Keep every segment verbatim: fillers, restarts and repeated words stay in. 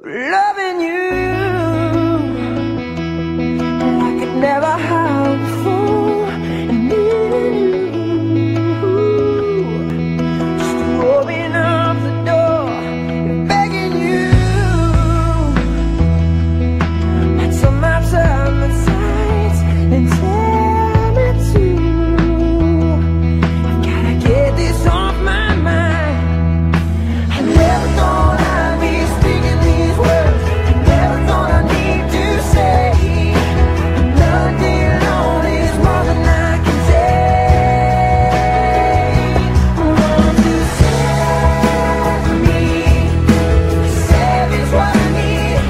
loving you and I could never have before. And needing you, just to open up the door and begging you. But some nights I'm the sights and tell me to. I've gotta get this off my mind. I never thought I'd be speaking these words. I never thought I'd need to say nothing alone is more than I can take. Want to save me, save is what I need.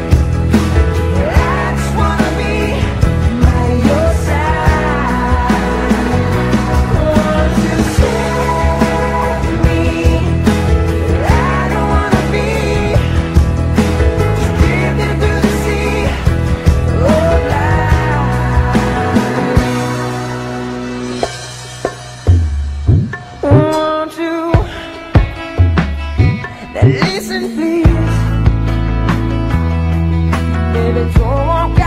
I just wanna be by your side. Want to save me, I don't wanna be just drifting through the sea of life. Want to now listen please, baby, don't walk